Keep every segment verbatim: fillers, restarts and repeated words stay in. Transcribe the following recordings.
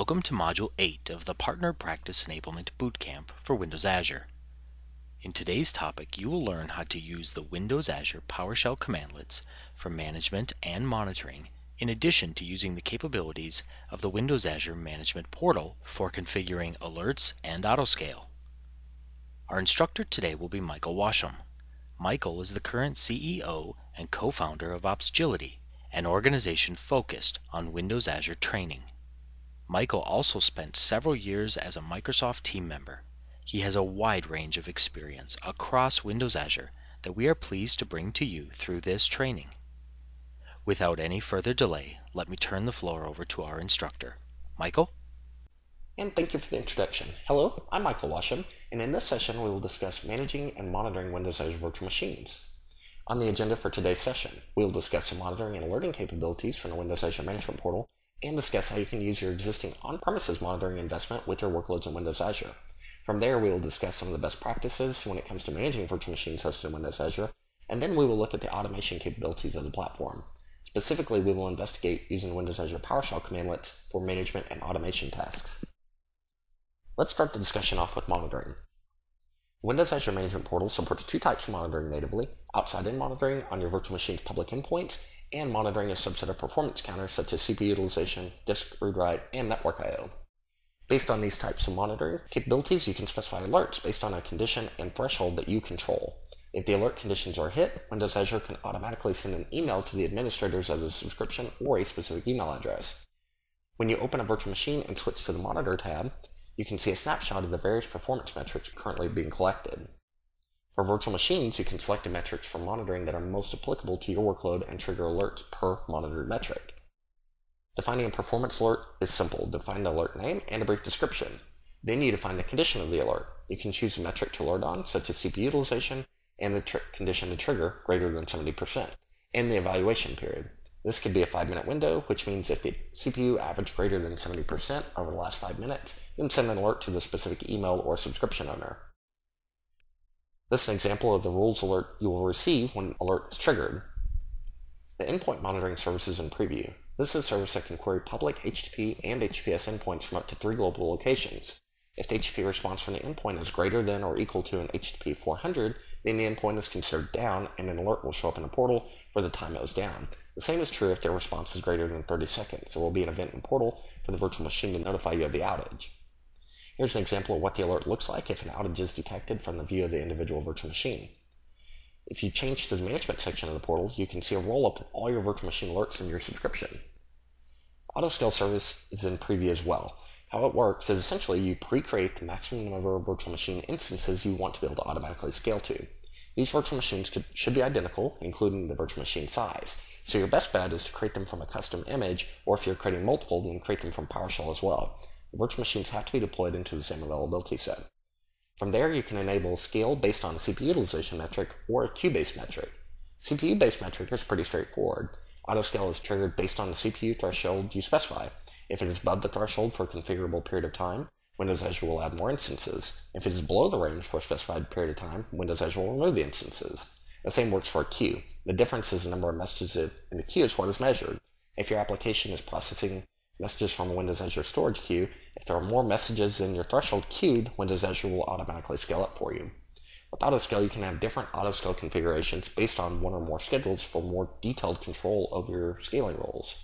Welcome to Module eight of the Partner Practice Enablement Bootcamp for Windows Azure. In today's topic, you will learn how to use the Windows Azure PowerShell commandlets for management and monitoring, in addition to using the capabilities of the Windows Azure Management Portal for configuring alerts and autoscale. Our instructor today will be Michael Washam. Michael is the current C E O and co-founder of Opsgility, an organization focused on Windows Azure training. Michael also spent several years as a Microsoft team member. He has a wide range of experience across Windows Azure that we are pleased to bring to you through this training. Without any further delay, let me turn the floor over to our instructor. Michael? And thank you for the introduction. Hello, I'm Michael Washam, and in this session we will discuss managing and monitoring Windows Azure virtual machines. On the agenda for today's session, we will discuss the monitoring and alerting capabilities from the Windows Azure Management Portal and discuss how you can use your existing on-premises monitoring investment with your workloads in Windows Azure. From there, we will discuss some of the best practices when it comes to managing virtual machines hosted in Windows Azure, and then we will look at the automation capabilities of the platform. Specifically, we will investigate using Windows Azure PowerShell commandlets for management and automation tasks. Let's start the discussion off with monitoring. Windows Azure Management Portal supports two types of monitoring natively: outside-in monitoring on your virtual machine's public endpoints, and monitoring a subset of performance counters such as C P U utilization, disk read-write, and network I O. Based on these types of monitoring capabilities, you can specify alerts based on a condition and threshold that you control. If the alert conditions are hit, Windows Azure can automatically send an email to the administrators of the subscription or a specific email address. When you open a virtual machine and switch to the Monitor tab, you can see a snapshot of the various performance metrics currently being collected. For virtual machines, you can select the metrics for monitoring that are most applicable to your workload and trigger alerts per monitored metric. Defining a performance alert is simple. Define the alert name and a brief description. Then you define the condition of the alert. You can choose a metric to alert on, such as C P U utilization, and the condition to trigger greater than seventy percent, and the evaluation period. This could be a five minute window, which means if the C P U averaged greater than seventy percent over the last five minutes, then send an alert to the specific email or subscription owner. This is an example of the rules alert you will receive when alert is triggered. The endpoint monitoring service is in preview. This is a service that can query public H T T P and H T T P S endpoints from up to three global locations. If the H T T P response from the endpoint is greater than or equal to an H T T P four hundred, then the endpoint is considered down and an alert will show up in the portal for the time it was down. The same is true if their response is greater than thirty seconds. There will be an event in the portal for the virtual machine to notify you of the outage. Here's an example of what the alert looks like if an outage is detected from the view of the individual virtual machine. If you change to the management section of the portal, you can see a roll-up of all your virtual machine alerts in your subscription. Autoscale service is in preview as well. How it works is essentially you pre-create the maximum number of virtual machine instances you want to be able to automatically scale to. These virtual machines could, should be identical, including the virtual machine size. So your best bet is to create them from a custom image, or if you're creating multiple, then create them from PowerShell as well. The virtual machines have to be deployed into the same availability set. From there, you can enable scale based on a C P U utilization metric or a queue-based metric. C P U-based metric is pretty straightforward. Autoscale is triggered based on the C P U threshold you specify. If it is above the threshold for a configurable period of time, Windows Azure will add more instances. If it is below the range for a specified period of time, Windows Azure will remove the instances. The same works for a queue. The difference is the number of messages in the queue is what is measured. If your application is processing messages from a Windows Azure storage queue, if there are more messages than your threshold queued, Windows Azure will automatically scale up for you. With autoscale, you can have different autoscale configurations based on one or more schedules for more detailed control of your scaling rules.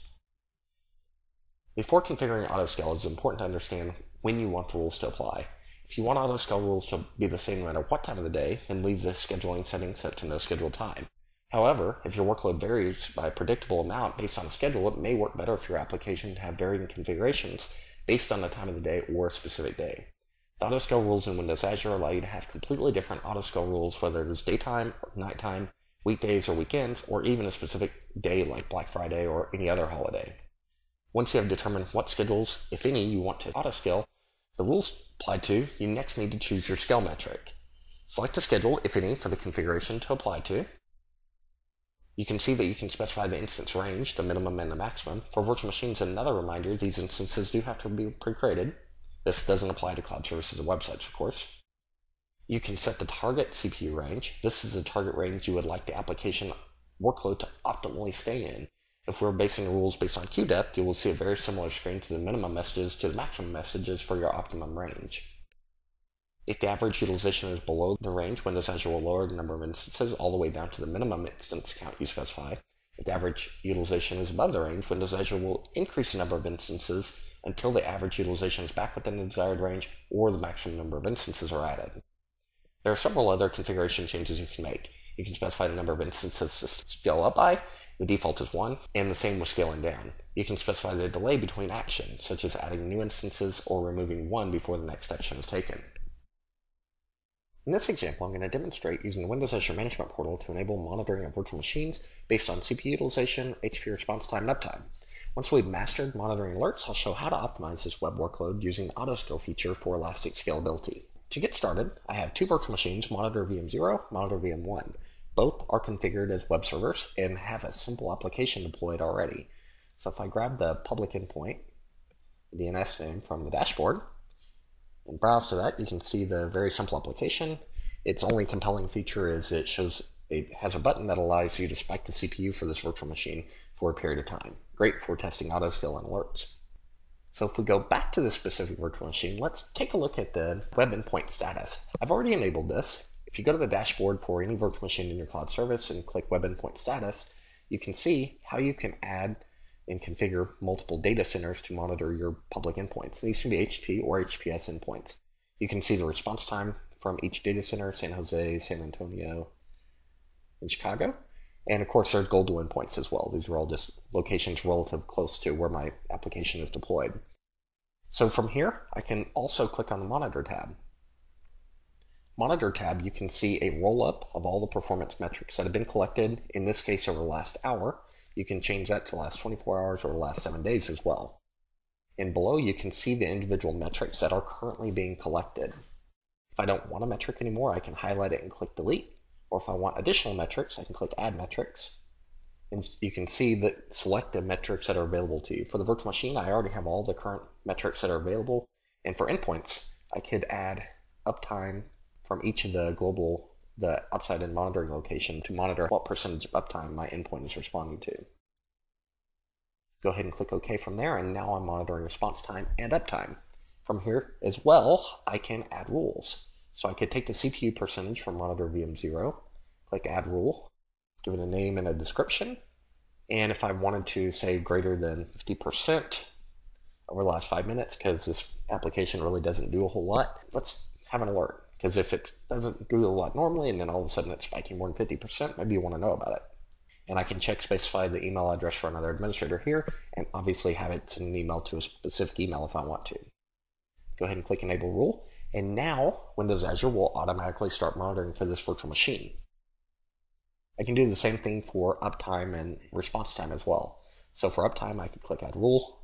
Before configuring autoscale, it's important to understand when you want the rules to apply. If you want autoscale rules to be the same no matter what time of the day, then leave the scheduling setting set to no scheduled time. However, if your workload varies by a predictable amount based on a schedule, it may work better for your application to have varying configurations based on the time of the day or a specific day. The autoscale rules in Windows Azure allow you to have completely different autoscale rules, whether it is daytime or nighttime, weekdays or weekends, or even a specific day like Black Friday or any other holiday. Once you have determined what schedules, if any, you want to autoscale the rules applied to, you next need to choose your scale metric. Select a schedule, if any, for the configuration to apply to. You can see that you can specify the instance range, the minimum and the maximum. For virtual machines, another reminder, these instances do have to be pre-created. This doesn't apply to cloud services and websites, of course. You can set the target C P U range. This is the target range you would like the application workload to optimally stay in. If we're basing the rules based on queue depth, you will see a very similar screen to the minimum messages to the maximum messages for your optimum range. If the average utilization is below the range, Windows Azure will lower the number of instances all the way down to the minimum instance count you specify. If the average utilization is above the range, Windows Azure will increase the number of instances until the average utilization is back within the desired range or the maximum number of instances are added. There are several other configuration changes you can make. You can specify the number of instances to scale up by, the default is one, and the same with scaling down. You can specify the delay between actions, such as adding new instances or removing one before the next action is taken. In this example, I'm going to demonstrate using the Windows Azure Management Portal to enable monitoring of virtual machines based on C P U utilization, H P response time, and uptime. Once we've mastered monitoring alerts, I'll show how to optimize this web workload using the auto-scale feature for elastic scalability. To get started, I have two virtual machines, Monitor V M zero, Monitor V M one. Both are configured as web servers and have a simple application deployed already. So if I grab the public endpoint, the D N S name from the dashboard, and browse to that, you can see the very simple application. Its only compelling feature is it shows it has a button that allows you to spike the C P U for this virtual machine for a period of time. Great for testing autoscale and alerts. So if we go back to this specific virtual machine, let's take a look at the web endpoint status. I've already enabled this. If you go to the dashboard for any virtual machine in your cloud service and click web endpoint status, you can see how you can add and configure multiple data centers to monitor your public endpoints. These can be H P or H P S endpoints. You can see the response time from each data center, San Jose, San Antonio, and Chicago. And of course, there's global endpoints as well. These are all just locations relative close to where my application is deployed. So from here, I can also click on the Monitor tab. Monitor tab, you can see a roll-up of all the performance metrics that have been collected, in this case over the last hour. You can change that to the last twenty-four hours or the last seven days as well. And below, you can see the individual metrics that are currently being collected. If I don't want a metric anymore, I can highlight it and click delete. Or if I want additional metrics, I can click add metrics. And you can see the select the metrics that are available to you. For the virtual machine, I already have all the current metrics that are available. And for endpoints, I could add uptime from each of the global, the outside and monitoring location to monitor what percentage of uptime my endpoint is responding to. Go ahead and click OK from there, and now I'm monitoring response time and uptime. From here as well, I can add rules. So I could take the C P U percentage from Monitor V M zero, click Add Rule, give it a name and a description, and if I wanted to say greater than fifty percent over the last five minutes, because this application really doesn't do a whole lot, let's have an alert. Because if it doesn't do a lot normally and then all of a sudden it's spiking more than fifty percent, maybe you want to know about it. And I can check specify the email address for another administrator here, and obviously have it send an email to a specific email if I want to. Go ahead and click Enable Rule, and now Windows Azure will automatically start monitoring for this virtual machine. I can do the same thing for uptime and response time as well. So for uptime, I could click Add Rule.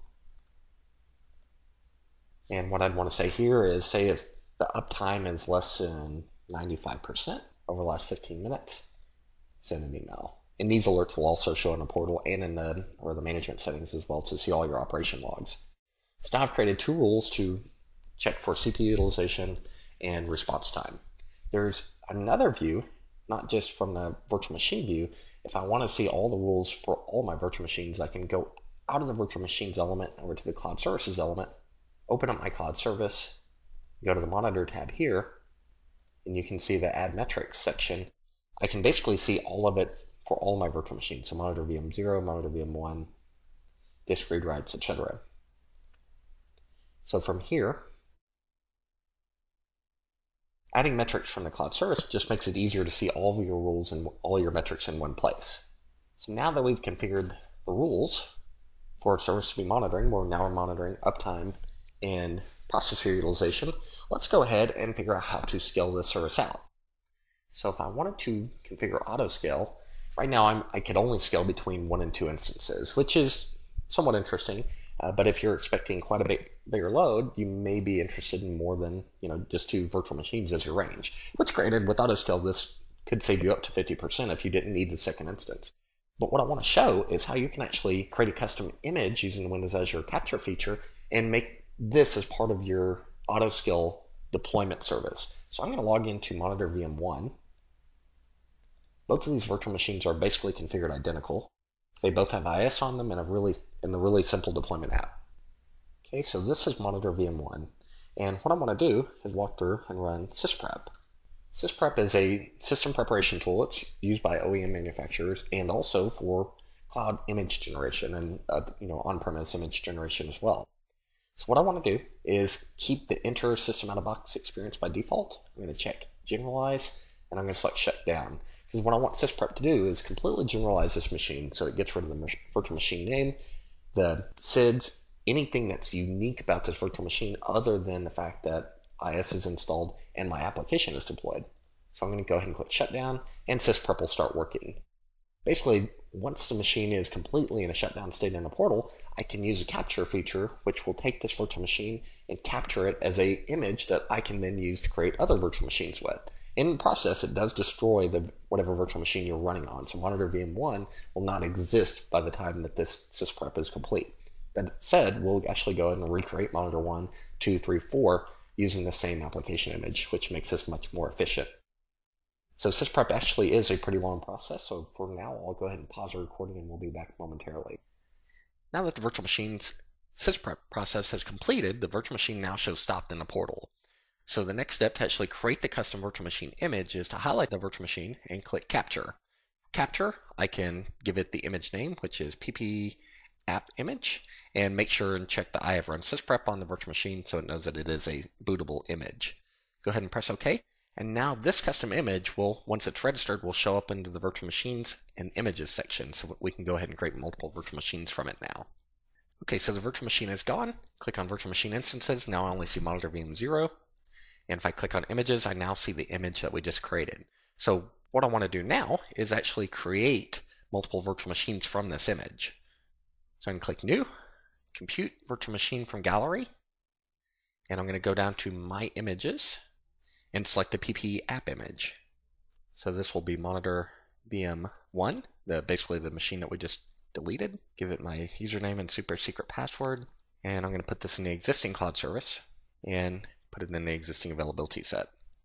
And what I'd want to say here is, say if the uptime is less than ninety-five percent over the last fifteen minutes, send an email. And these alerts will also show in the portal and in the, or the management settings as well to see all your operation logs. So now I've created two rules to check for C P U utilization and response time. There's another view, not just from the virtual machine view. If I want to see all the rules for all my virtual machines, I can go out of the virtual machines element over to the cloud services element, open up my cloud service, go to the Monitor tab here, and you can see the Add Metrics section. I can basically see all of it for all my virtual machines. So Monitor V M zero, Monitor V M one, disk read writes, et cetera. So from here, adding metrics from the cloud service just makes it easier to see all of your rules and all your metrics in one place. So now that we've configured the rules for a service to be monitoring, we're now monitoring uptime and processor utilization, let's go ahead and figure out how to scale this service out. So if I wanted to configure auto scale, right now I'm, I could only scale between one and two instances, which is somewhat interesting. Uh, but if you're expecting quite a bit bigger load, you may be interested in more than, you know, just two virtual machines as your range. Which, granted, with auto scale, this could save you up to fifty percent if you didn't need the second instance. But what I want to show is how you can actually create a custom image using the Windows Azure Capture feature and make this as part of your auto scale deployment service. So I'm going to log into Monitor V M one. Both of these virtual machines are basically configured identical. They both have I S on them and a really in the really simple deployment app. Okay, so this is Monitor V M one, and what I want to do is walk through and run sysprep. Sysprep is a system preparation tool. It's used by O E M manufacturers and also for cloud image generation and uh, you know on-premise image generation as well. So what I want to do is keep the enter system out of box experience by default. I'm going to check generalize, and I'm going to select shut down. Because what I want sysprep to do is completely generalize this machine, so it gets rid of the virtual machine name, the S I Ds, anything that's unique about this virtual machine other than the fact that I S is installed and my application is deployed. So I'm going to go ahead and click shutdown, and sysprep will start working. Basically, once the machine is completely in a shutdown state in a portal, I can use a capture feature, which will take this virtual machine and capture it as an image that I can then use to create other virtual machines with. In the process, it does destroy the whatever virtual machine you're running on. So Monitor V M one will not exist by the time that this sysprep is complete. That said, we'll actually go ahead and recreate Monitor one, two, three, four using the same application image, which makes this much more efficient. So sysprep actually is a pretty long process, so for now I'll go ahead and pause the recording and we'll be back momentarily. Now that the virtual machine's sysprep process has completed, the virtual machine now shows stopped in the portal. So the next step to actually create the custom virtual machine image is to highlight the virtual machine and click capture. Capture, I can give it the image name, which is P P app image, and make sure and check that I have run sysprep on the virtual machine so it knows that it is a bootable image. Go ahead and press OK. And now this custom image will, once it's registered, will show up into the virtual machines and images section, so we can go ahead and create multiple virtual machines from it now. Okay, so the virtual machine is gone. Click on virtual machine instances. Now I only see Monitor V M zero. And if I click on images, I now see the image that we just created. So what I want to do now is actually create multiple virtual machines from this image. So I'm going to click New, Compute Virtual Machine from Gallery, and I'm going to go down to My Images and select the P P app image. So this will be Monitor V M one, the, basically the machine that we just deleted. Give it my username and super secret password, and I'm going to put this in the existing cloud service and put it in the existing availability set.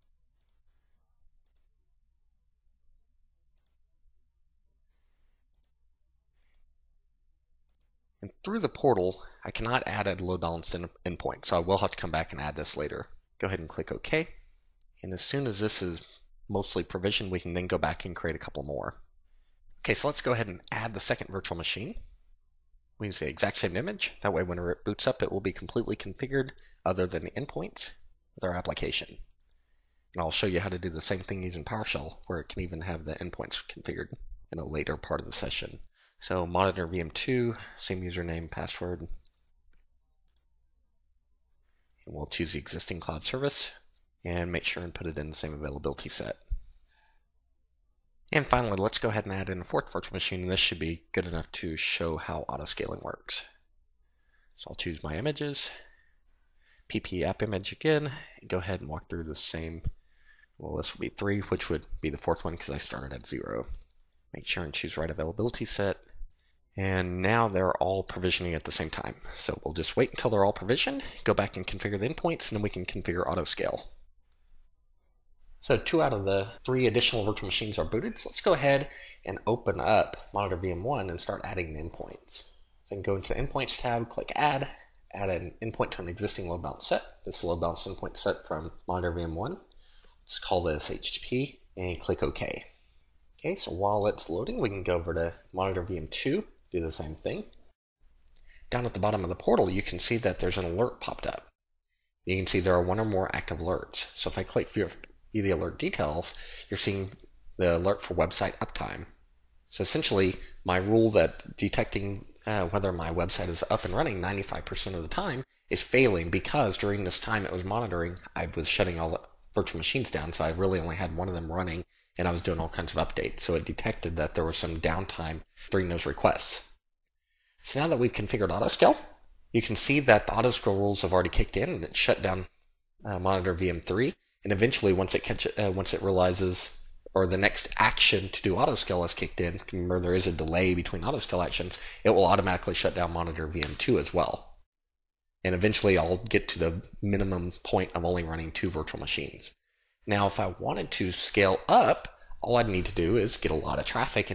And through the portal, I cannot add a load balanced endpoint, so I will have to come back and add this later. Go ahead and click OK. And as soon as this is mostly provisioned, we can then go back and create a couple more. Okay, so let's go ahead and add the second virtual machine. We use the exact same image. That way, whenever it boots up, it will be completely configured other than the endpoints with our application. And I'll show you how to do the same thing using PowerShell, where it can even have the endpoints configured in a later part of the session. So Monitor V M two, same username, password. And we'll choose the existing cloud service and make sure and put it in the same availability set. And finally, let's go ahead and add in a fourth virtual machine, and this should be good enough to show how autoscaling works. So I'll choose my images, P P app image again, and go ahead and walk through the same. Well, this would be three, which would be the fourth one because I started at zero. Make sure and choose right availability set. And now they're all provisioning at the same time. So we'll just wait until they're all provisioned, go back and configure the endpoints, and then we can configure autoscale. So two out of the three additional virtual machines are booted. So let's go ahead and open up Monitor V M one and start adding the endpoints. So I can go into the Endpoints tab, click Add, add an endpoint to an existing load balance set. This is a load balance endpoint set from Monitor V M one. Let's call this H T T P and click OK. Okay, so while it's loading, we can go over to Monitor V M two, do the same thing. Down at the bottom of the portal, you can see that there's an alert popped up. You can see there are one or more active alerts. So if I click View the alert details, you're seeing the alert for website uptime. So essentially, my rule that detecting uh, whether my website is up and running ninety-five percent of the time is failing because during this time it was monitoring, I was shutting all the virtual machines down, so I really only had one of them running, and I was doing all kinds of updates. So it detected that there was some downtime during those requests. So now that we've configured autoscale, you can see that the autoscale rules have already kicked in, and it shut down uh, Monitor V M three. And eventually, once it catch, uh, once it realizes, or the next action to do autoscale has kicked in, remember there is a delay between autoscale actions, it will automatically shut down Monitor V M two as well. And eventually, I'll get to the minimum point of only running two virtual machines. Now, if I wanted to scale up, all I'd need to do is get a lot of traffic and have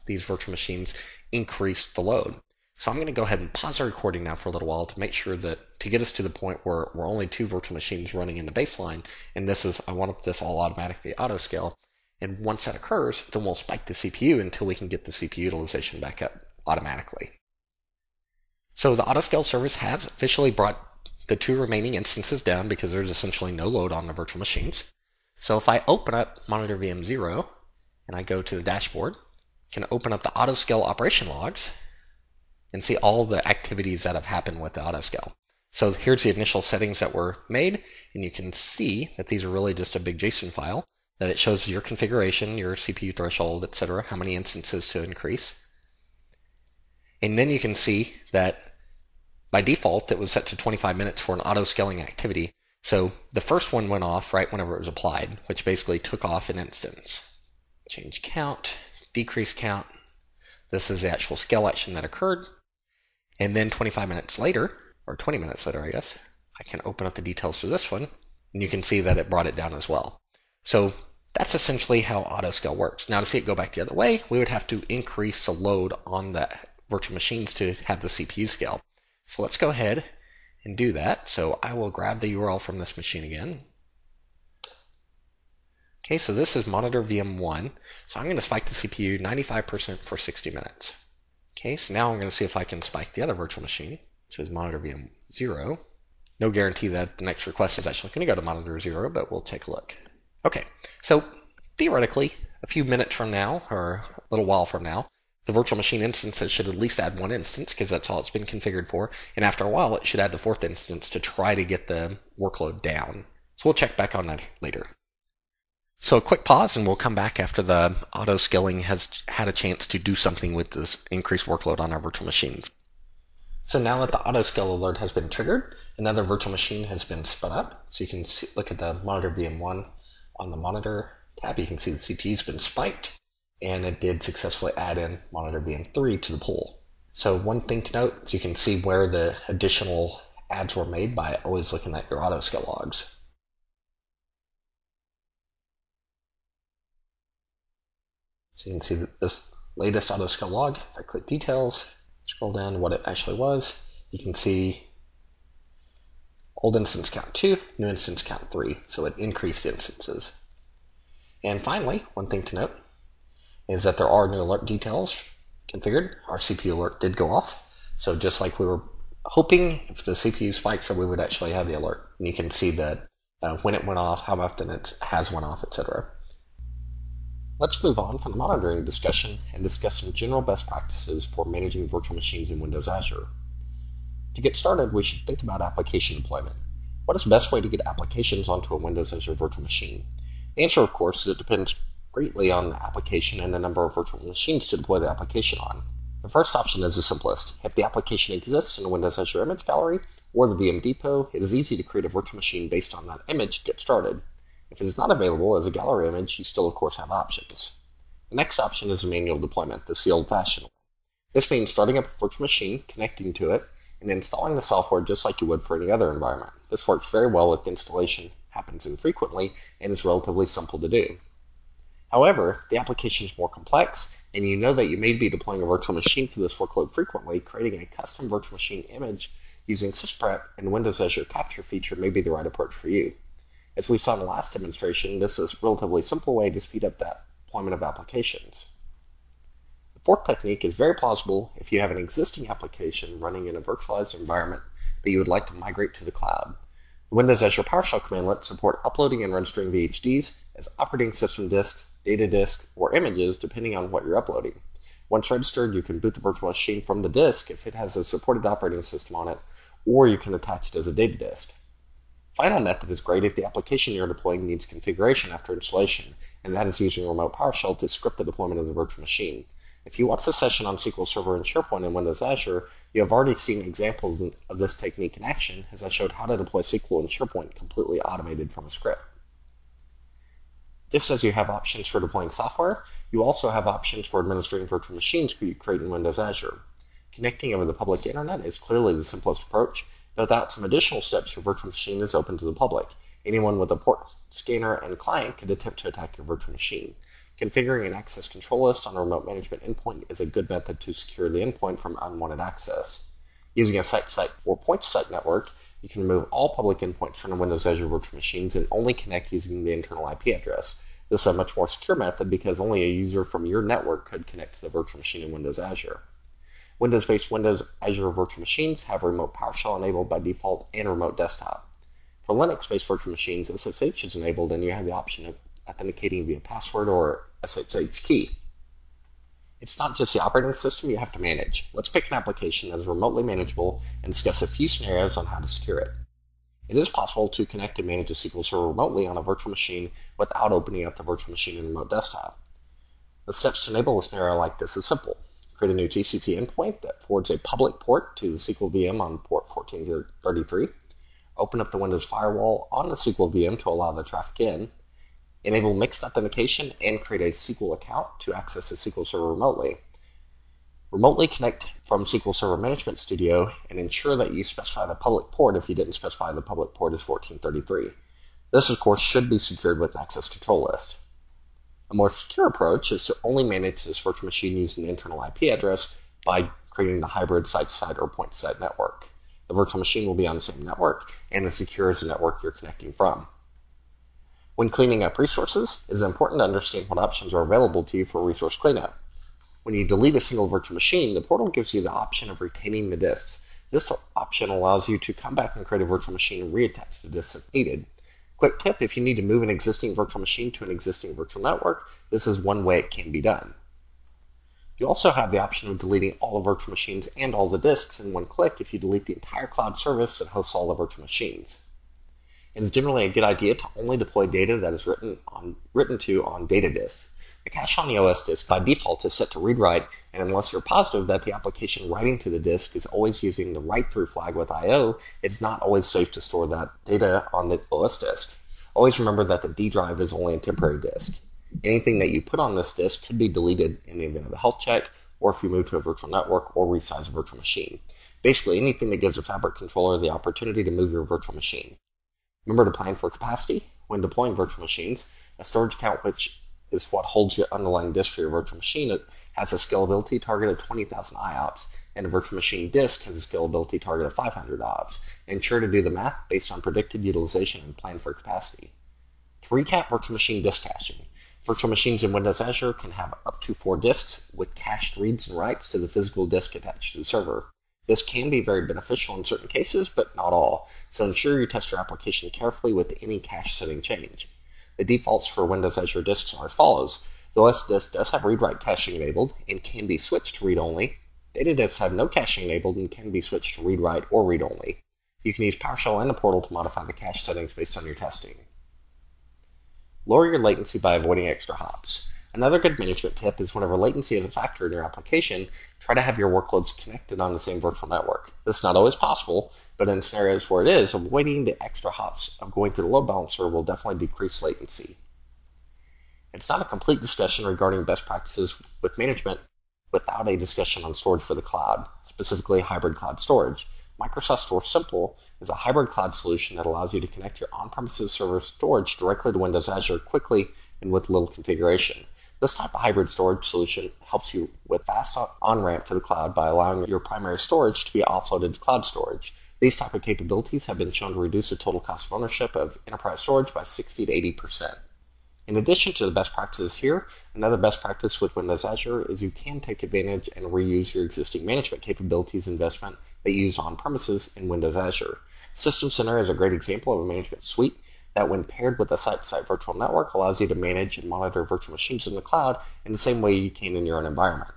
these virtual machines increase the load. So I'm going to go ahead and pause the recording now for a little while to make sure that, to get us to the point where we're only two virtual machines running in the baseline, and this is, I want this all automatically auto scale. And once that occurs, then we'll spike the C P U until we can get the C P U utilization back up automatically. So the autoscale service has officially brought the two remaining instances down because there's essentially no load on the virtual machines. So if I open up monitor V M zero and I go to the dashboard, I can open up the autoscale operation logs and see all the activities that have happened with the autoscale. So here's the initial settings that were made, and you can see that these are really just a big JSON file, that it shows your configuration, your C P U threshold, et cetera, how many instances to increase. And then you can see that by default, it was set to twenty-five minutes for an auto-scaling activity. So the first one went off right whenever it was applied, which basically took off an instance. Change count, decrease count. This is the actual scale action that occurred. And then twenty-five minutes later, or twenty minutes later, I guess, I can open up the details for this one, and you can see that it brought it down as well. So that's essentially how autoscale works. Now to see it go back the other way, we would have to increase the load on the virtual machines to have the C P U scale. So let's go ahead and do that. So I will grab the U R L from this machine again. Okay, so this is monitor V M one. So I'm going to spike the C P U ninety-five percent for sixty minutes. Okay, so now I'm going to see if I can spike the other virtual machine, which is monitor V M zero. No guarantee that the next request is actually going to go to monitor zero, but we'll take a look. Okay, so theoretically, a few minutes from now, or a little while from now, the virtual machine instances should at least add one instance, because that's all it's been configured for, and after a while, it should add the fourth instance to try to get the workload down. So we'll check back on that later. So a quick pause, and we'll come back after the auto-scaling has had a chance to do something with this increased workload on our virtual machines. So now that the auto-scale alert has been triggered, another virtual machine has been spun up. So you can see, look at the monitor V M one on the monitor tab. You can see the C P U's been spiked, and it did successfully add in monitor V M three to the pool. So one thing to note is you can see where the additional adds were made by always looking at your auto-scale logs. So you can see that this latest auto-scale log, if I click details, scroll down to what it actually was, you can see old instance count two, new instance count three, so it increased instances. And finally, one thing to note is that there are new alert details configured. Our C P U alert did go off, so just like we were hoping, if the C P U spikes, that we would actually have the alert. And you can see that uh, when it went off, how often it has went off, et cetera. Let's move on from the monitoring discussion and discuss some general best practices for managing virtual machines in Windows Azure. To get started, we should think about application deployment. What is the best way to get applications onto a Windows Azure virtual machine? The answer, of course, is it depends greatly on the application and the number of virtual machines to deploy the application on. The first option is the simplest. If the application exists in a Windows Azure image gallery or the V M depot, it is easy to create a virtual machine based on that image to get started. If it is not available as a gallery image, you still of course have options. The next option is manual deployment, the old-fashioned way. This means starting up a virtual machine, connecting to it, and installing the software just like you would for any other environment. This works very well if the installation happens infrequently and is relatively simple to do. However, if the application is more complex, and you know that you may be deploying a virtual machine for this workload frequently, creating a custom virtual machine image using SysPrep and Windows Azure Capture feature may be the right approach for you. As we saw in the last demonstration, this is a relatively simple way to speed up the deployment of applications. The fourth technique is very plausible if you have an existing application running in a virtualized environment that you would like to migrate to the cloud. The Windows Azure PowerShell commandlet support uploading and registering V H Ds as operating system disks, data disks, or images depending on what you're uploading. Once registered, you can boot the virtual machine from the disk if it has a supported operating system on it, or you can attach it as a data disk. Final method is great if the application you're deploying needs configuration after installation, and that is using remote PowerShell to script the deployment of the virtual machine. If you watch the session on S Q L Server and SharePoint in Windows Azure, you have already seen examples of this technique in action as I showed how to deploy S Q L and SharePoint completely automated from a script. Just as you have options for deploying software, you also have options for administering virtual machines you create in Windows Azure. Connecting over the public internet is clearly the simplest approach, but without some additional steps, your virtual machine is open to the public. Anyone with a port scanner and client could attempt to attack your virtual machine. Configuring an access control list on a remote management endpoint is a good method to secure the endpoint from unwanted access. Using a site-to-site or point-to-site network, you can remove all public endpoints from the Windows Azure virtual machines and only connect using the internal I P address. This is a much more secure method because only a user from your network could connect to the virtual machine in Windows Azure. Windows-based Windows Azure virtual machines have remote PowerShell enabled by default and remote desktop. For Linux-based virtual machines, S S H is enabled and you have the option of authenticating via password or S S H key. It's not just the operating system you have to manage. Let's pick an application that is remotely manageable and discuss a few scenarios on how to secure it. It is possible to connect and manage a S Q L Server remotely on a virtual machine without opening up the virtual machine in remote desktop. The steps to enable a scenario like this is simple. Create a new G C P endpoint that forwards a public port to the S Q L V M on port fourteen thirty-three. Open up the Windows firewall on the S Q L V M to allow the traffic in. Enable mixed authentication and create a S Q L account to access the S Q L Server remotely. Remotely connect from S Q L Server Management Studio and ensure that you specify the public port if you didn't specify the public port as fourteen thirty-three. This, of course, should be secured with an access control list. A more secure approach is to only manage this virtual machine using the internal I P address by creating the hybrid site-to-site or point-to-site network. The virtual machine will be on the same network and as secure as the network you're connecting from. When cleaning up resources, it is important to understand what options are available to you for resource cleanup. When you delete a single virtual machine, the portal gives you the option of retaining the disks. This option allows you to come back and create a virtual machine and reattach the disks if needed. Quick tip, if you need to move an existing virtual machine to an existing virtual network, this is one way it can be done. You also have the option of deleting all the virtual machines and all the disks in one click if you delete the entire cloud service that hosts all the virtual machines. It is generally a good idea to only deploy data that is written on written to on data disks. The cache on the O S disk by default is set to read-write, and unless you're positive that the application writing to the disk is always using the write-through flag with I O, it's not always safe to store that data on the O S disk. Always remember that the D drive is only a temporary disk. Anything that you put on this disk could be deleted in the event of a health check, or if you move to a virtual network or resize a virtual machine. Basically, anything that gives a fabric controller the opportunity to move your virtual machine. Remember to plan for capacity when deploying virtual machines. A storage account, which is what holds your underlying disk for your virtual machine, it has a scalability target of twenty thousand I O P S, and a virtual machine disk has a scalability target of five hundred I O P S. Ensure to do the math based on predicted utilization and plan for capacity. To recap virtual machine disk caching, virtual machines in Windows Azure can have up to four disks with cached reads and writes to the physical disk attached to the server. This can be very beneficial in certain cases, but not all, so ensure you test your application carefully with any cache setting change. The defaults for Windows Azure disks are as follows. The O S disk does have read-write caching enabled and can be switched to read-only. Data disks have no caching enabled and can be switched to read-write or read-only. You can use PowerShell and the portal to modify the cache settings based on your testing. Lower your latency by avoiding extra hops. Another good management tip is whenever latency is a factor in your application, try to have your workloads connected on the same virtual network. This is not always possible, but in scenarios where it is, avoiding the extra hops of going through the load balancer will definitely decrease latency. It's not a complete discussion regarding best practices with management without a discussion on storage for the cloud, specifically hybrid cloud storage. Microsoft Store Simple is a hybrid cloud solution that allows you to connect your on-premises server storage directly to Windows Azure quickly and with little configuration. This type of hybrid storage solution helps you with fast on-ramp to the cloud by allowing your primary storage to be offloaded to cloud storage. These type of capabilities have been shown to reduce the total cost of ownership of enterprise storage by sixty to eighty percent. In addition to the best practices here, another best practice with Windows Azure is you can take advantage and reuse your existing management capabilities investment that you use on-premises in Windows Azure. System Center is a great example of a management suite that, when paired with a site-to-site virtual network, allows you to manage and monitor virtual machines in the cloud in the same way you can in your own environment.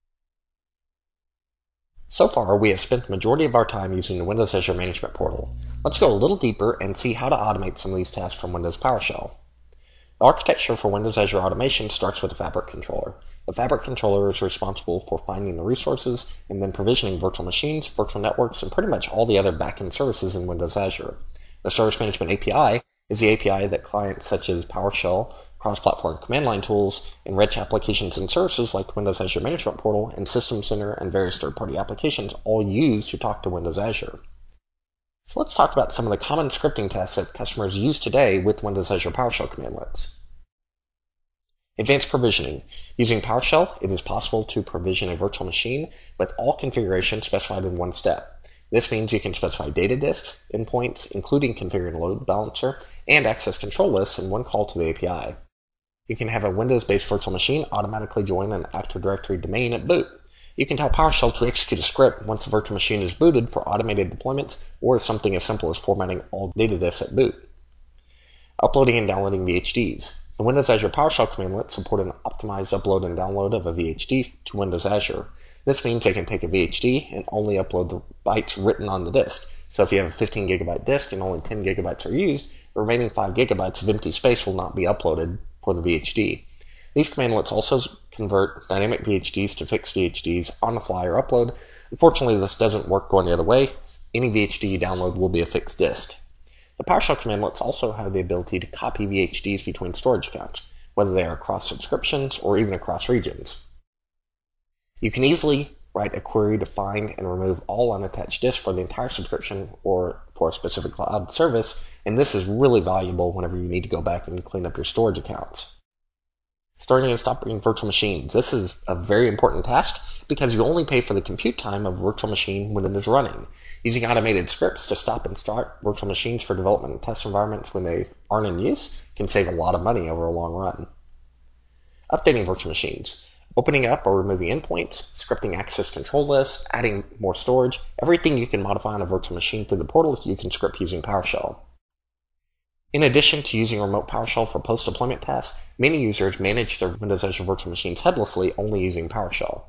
So far, we have spent the majority of our time using the Windows Azure Management Portal. Let's go a little deeper and see how to automate some of these tasks from Windows PowerShell. The architecture for Windows Azure Automation starts with the Fabric Controller. The Fabric Controller is responsible for finding the resources and then provisioning virtual machines, virtual networks, and pretty much all the other backend services in Windows Azure. The Service Management A P I is the A P I that clients such as PowerShell, cross-platform command line tools, and rich applications and services like Windows Azure Management Portal and System Center and various third-party applications all use to talk to Windows Azure. So let's talk about some of the common scripting tasks that customers use today with Windows Azure PowerShell commandlets. Advanced provisioning. Using PowerShell, it is possible to provision a virtual machine with all configurations specified in one step. This means you can specify data disks, endpoints, including configuring a load balancer, and access control lists in one call to the A P I. You can have a Windows-based virtual machine automatically join an Active Directory domain at boot. You can tell PowerShell to execute a script once the virtual machine is booted for automated deployments, or something as simple as formatting all data disks at boot. Uploading and downloading V H Ds. The Windows Azure PowerShell commandlets support an optimized upload and download of a V H D to Windows Azure. This means they can take a V H D and only upload the bytes written on the disk. So if you have a fifteen gigabyte disk and only ten gigabytes are used, the remaining five gigabytes of empty space will not be uploaded for the V H D. These commandlets also convert dynamic V H Ds to fixed V H Ds on the fly or upload. Unfortunately, this doesn't work going the other way. Any V H D you download will be a fixed disk. The PowerShell commandlets also have the ability to copy V H Ds between storage accounts, whether they are across subscriptions or even across regions. You can easily write a query to find and remove all unattached disks for the entire subscription or for a specific cloud service, and this is really valuable whenever you need to go back and clean up your storage accounts. Starting and stopping virtual machines. This is a very important task because you only pay for the compute time of a virtual machine when it is running. Using automated scripts to stop and start virtual machines for development and test environments when they aren't in use can save a lot of money over a long run. Updating virtual machines. Opening up or removing endpoints, scripting access control lists, adding more storage, everything you can modify on a virtual machine through the portal you can script using PowerShell. In addition to using remote PowerShell for post-deployment tasks, many users manage their Windows Azure virtual machines headlessly only using PowerShell.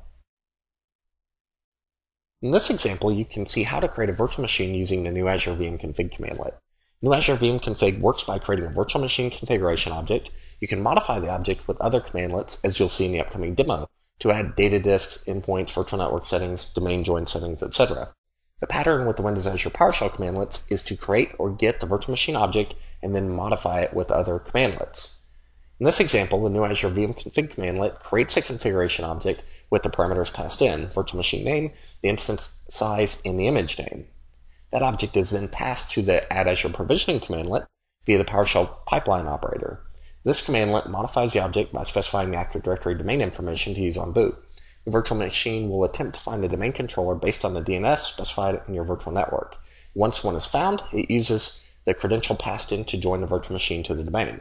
In this example, you can see how to create a virtual machine using the new Azure V M config commandlet. New Azure V M config works by creating a virtual machine configuration object. You can modify the object with other commandlets, as you'll see in the upcoming demo, to add data disks, endpoints, virtual network settings, domain join settings, et cetera. The pattern with the Windows Azure PowerShell commandlets is to create or get the virtual machine object and then modify it with other commandlets. In this example, the new Azure V M config commandlet creates a configuration object with the parameters passed in, virtual machine name, the instance size, and the image name. That object is then passed to the add Azure provisioning commandlet via the PowerShell pipeline operator. This commandlet modifies the object by specifying the Active Directory domain information to use on boot. The virtual machine will attempt to find the domain controller based on the D N S specified in your virtual network. Once one is found, it uses the credential passed in to join the virtual machine to the domain.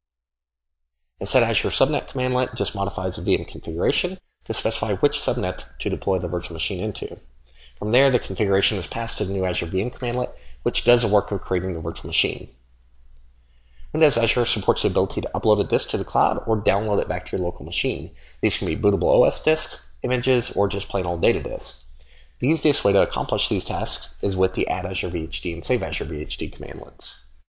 The set Azure subnet commandlet just modifies the V M configuration to specify which subnet to deploy the virtual machine into. From there, the configuration is passed to the new Azure V M commandlet, which does the work of creating the virtual machine. Windows Azure supports the ability to upload a disk to the cloud or download it back to your local machine. These can be bootable O S disks, images, or just plain old data disks. The easiest way to accomplish these tasks is with the Add Azure V H D and Save Azure V H D commandlets.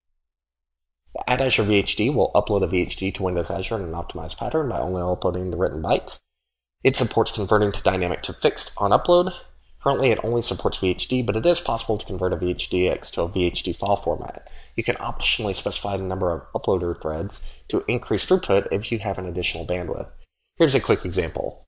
The Add Azure V H D will upload a V H D to Windows Azure in an optimized pattern by only uploading the written bytes. It supports converting to dynamic to fixed on upload. Currently, it only supports V H D, but it is possible to convert a V H D X to a V H D file format. You can optionally specify the number of uploader threads to increase throughput if you have an additional bandwidth. Here's a quick example.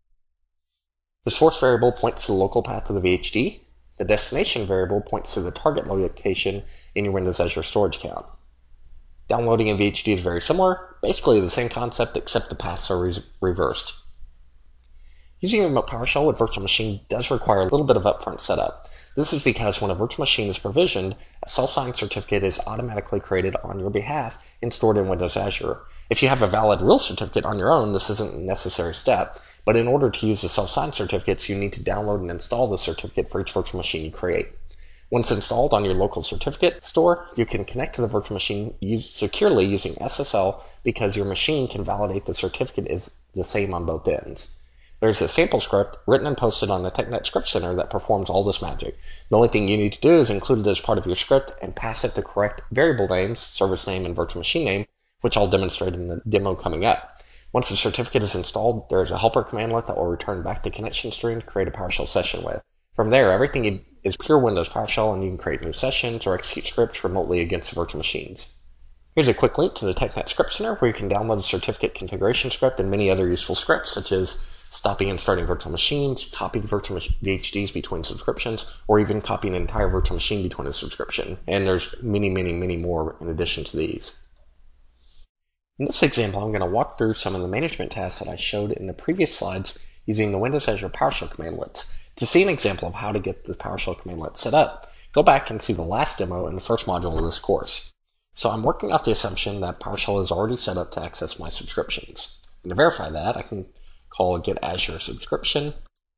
The source variable points to the local path of the V H D. The destination variable points to the target location in your Windows Azure storage account. Downloading a V H D is very similar, basically the same concept except the paths are re reversed. Using a remote PowerShell with virtual machine does require a little bit of upfront setup. This is because when a virtual machine is provisioned, a self-signed certificate is automatically created on your behalf and stored in Windows Azure. If you have a valid real certificate on your own, this isn't a necessary step, but in order to use the self-signed certificates, you need to download and install the certificate for each virtual machine you create. Once installed on your local certificate store, you can connect to the virtual machine securely using S S L because your machine can validate the certificate is the same on both ends. There's a sample script written and posted on the TechNet Script Center that performs all this magic. The only thing you need to do is include it as part of your script and pass it the correct variable names, service name, and virtual machine name, which I'll demonstrate in the demo coming up. Once the certificate is installed, there is a helper commandlet that will return back the connection string to create a PowerShell session with. From there, everything is pure Windows PowerShell, and you can create new sessions or execute scripts remotely against virtual machines. Here's a quick link to the TechNet Script Center where you can download the certificate configuration script and many other useful scripts such as stopping and starting virtual machines, copying virtual V H Ds between subscriptions, or even copying an entire virtual machine between a subscription. And there's many, many, many more in addition to these. In this example, I'm going to walk through some of the management tasks that I showed in the previous slides using the Windows Azure PowerShell commandlets. To see an example of how to get the PowerShell commandlet set up, go back and see the last demo in the first module of this course. So I'm working off the assumption that PowerShell is already set up to access my subscriptions. And to verify that, I can call get Azure subscription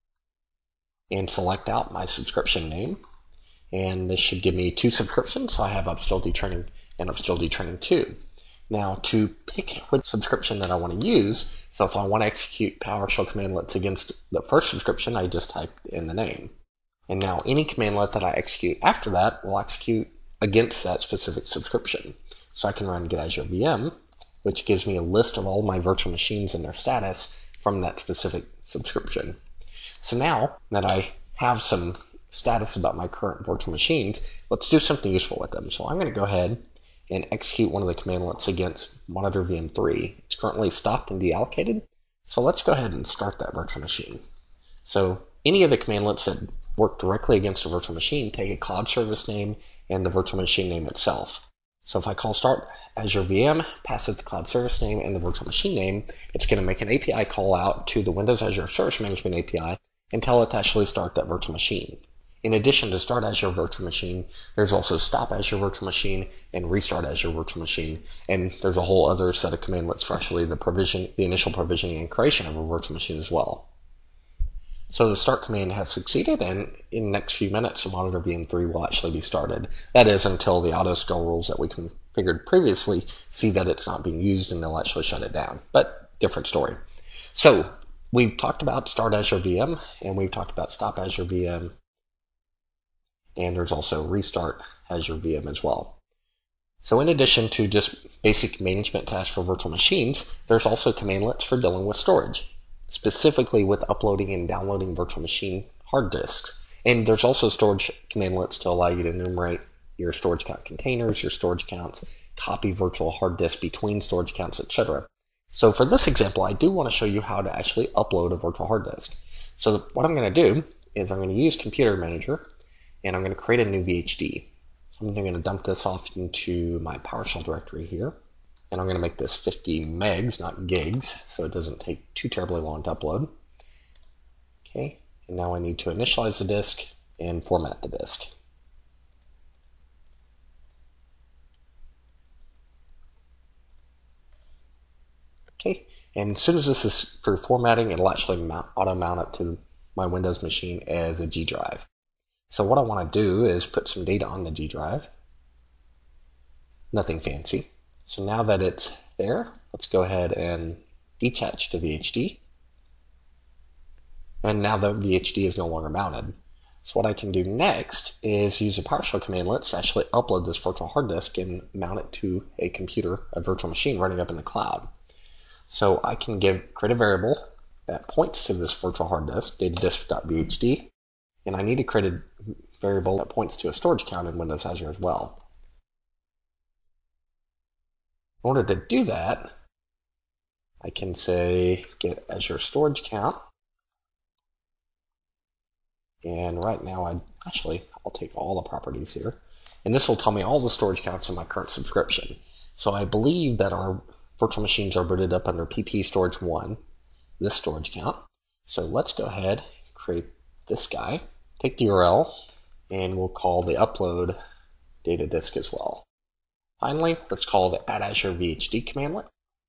and select out my subscription name. And this should give me two subscriptions. So I have Upstilled Training and Upstilled Training two. Now, to pick which subscription that I want to use, so if I want to execute PowerShell commandlets against the first subscription, I just type in the name. And now any commandlet that I execute after that will execute against that specific subscription. So I can run get Azure V M, which gives me a list of all my virtual machines and their status from that specific subscription. So now that I have some status about my current virtual machines, let's do something useful with them. So I'm going to go ahead and execute one of the commandlets against monitor V M three. It's currently stopped and deallocated. So let's go ahead and start that virtual machine. So any of the commandlets that work directly against a virtual machine take a cloud service name and the virtual machine name itself. So if I call start Azure V M, pass it the cloud service name and the virtual machine name, it's going to make an A P I call out to the Windows Azure Service Management A P I and tell it to actually start that virtual machine. In addition to Start Azure Virtual Machine, there's also Stop Azure Virtual Machine and Restart Azure Virtual Machine. And there's a whole other set of commandlets for actually the provision, the initial provisioning and creation of a virtual machine as well. So the start command has succeeded, and in the next few minutes, the monitor V M three will actually be started. That is until the auto scale rules that we configured previously see that it's not being used and they'll actually shut it down. But different story. So we've talked about Start Azure V M and we've talked about Stop Azure V M. And there's also Restart Azure V M as well. So in addition to just basic management tasks for virtual machines, there's also commandlets for dealing with storage, specifically with uploading and downloading virtual machine hard disks. And there's also storage commandlets to allow you to enumerate your storage account containers, your storage accounts, copy virtual hard disks between storage accounts, et cetera. So for this example, I do want to show you how to actually upload a virtual hard disk. So what I'm going to do is I'm going to use Computer Manager, and I'm going to create a new V H D. I'm going to dump this off into my PowerShell directory here. And I'm going to make this fifty megs, not gigs, so it doesn't take too terribly long to upload. Okay, and now I need to initialize the disk and format the disk. Okay, and as soon as this is through formatting, it'll actually mount, auto mount it to my Windows machine as a G drive. So what I want to do is put some data on the G drive. Nothing fancy. So now that it's there, let's go ahead and detach the V H D. And now the V H D is no longer mounted. So what I can do next is use a PowerShell commandlet to actually upload this virtual hard disk and mount it to a computer, a virtual machine running up in the cloud. So I can give create a variable that points to this virtual hard disk, datadisk.vhd. And I need to create a variable that points to a storage account in Windows Azure as well. In order to do that, I can say get Azure storage account. And right now, I actually, I'll take all the properties here. And this will tell me all the storage accounts in my current subscription. So I believe that our virtual machines are booted up under P P Storage one, this storage account. So let's go ahead and create this guy. Take the U R L, and we'll call the upload data disk as well. Finally, let's call the add Azure V H D commandlet.